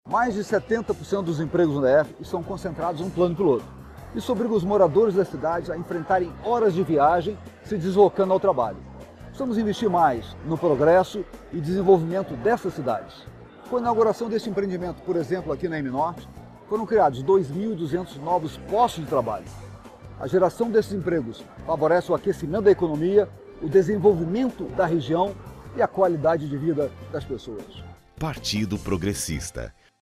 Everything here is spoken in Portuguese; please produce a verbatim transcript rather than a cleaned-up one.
Mais de setenta por cento dos empregos no D F estão concentrados em um plano piloto. Isso obriga os moradores das cidades a enfrentarem horas de viagem se deslocando ao trabalho. Precisamos investir mais no progresso e desenvolvimento dessas cidades. Com a inauguração deste empreendimento, por exemplo, aqui na M Norte, foram criados dois mil e duzentos novos postos de trabalho. A geração desses empregos favorece o aquecimento da economia, o desenvolvimento da região e a qualidade de vida das pessoas. Partido Progressista.